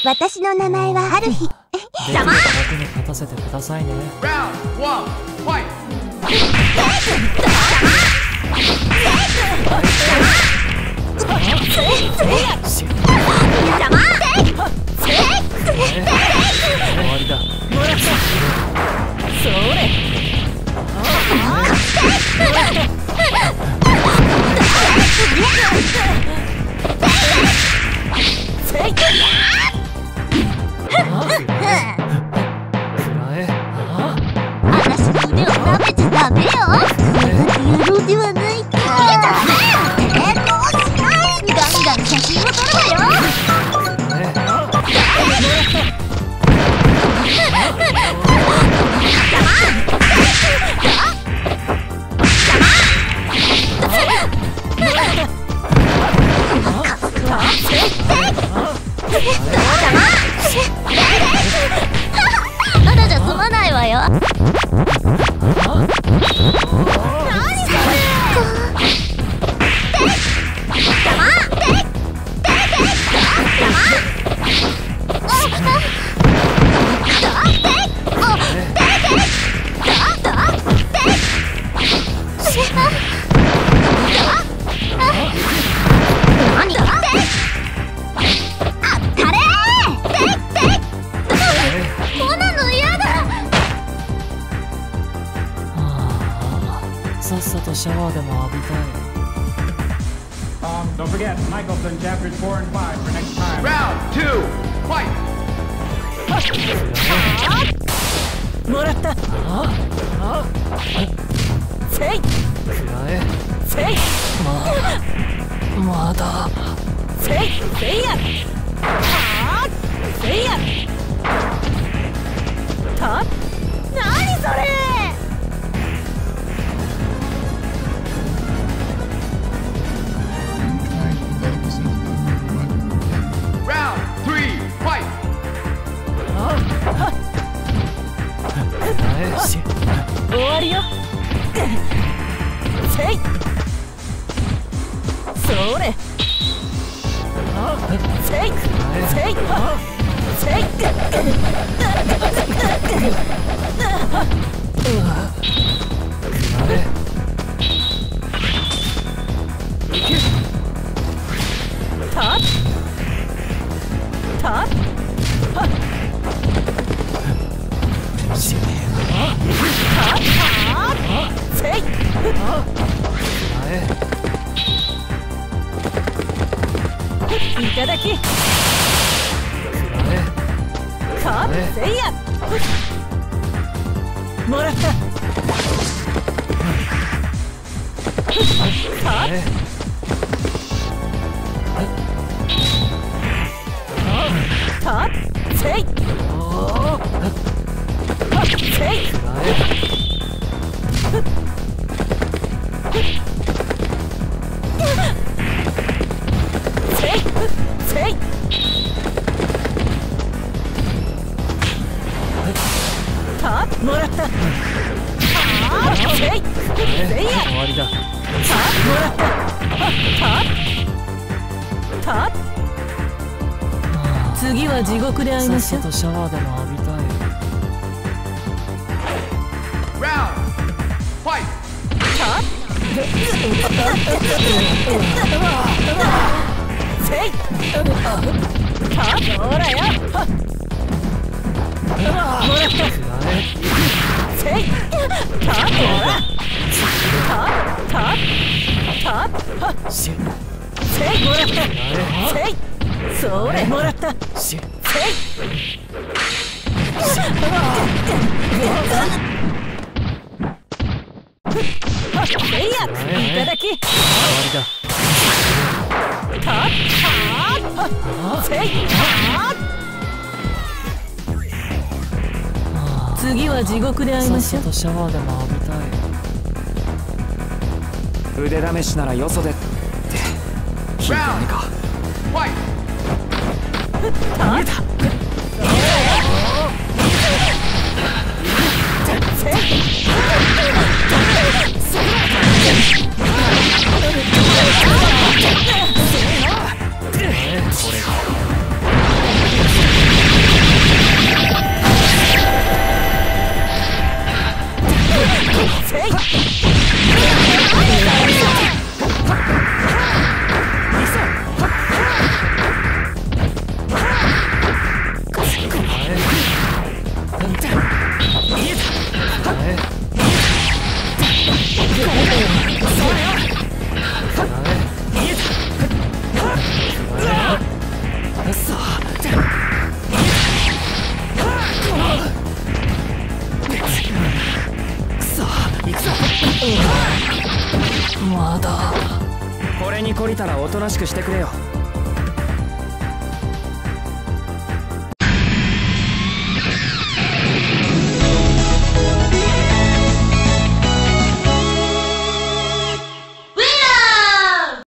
私の名前はハルヒ。 邪魔。僕に勝たせてくださいね。終わりだ。それ。 私の腕を舐めちゃダメよ。野郎ではないか。どうしない。ガンガン写真を撮るわよ。まだじゃ済まないわよ。 さっさとシャワーでも浴びたい。 Don't forget, Michaelson chapters 4 and 5 for next time. Round 2, fight! もらった。せい。くらえ。せい。まだ。せい。せいや。せいや。何それ。終わりよ。せい。それ。せい。せい。せい。いただき。せいや。もらった。せい。せい。もらった。せい。せいや。終わりだ。もらった。次は地獄で会いましょう。さっさとシャワーでも浴びたい。 Round, fight! せい。ほらよ。もらった。せい。せい。もらった。せい。それもらった。せい。せいや。いただき。せい。次は地獄で会いましょう。さっさとシャワーでも浴びたい。 腕試しならよそでってひどいか。 見えた。これまだ。 これに懲りたらおとなしくしてくれよ。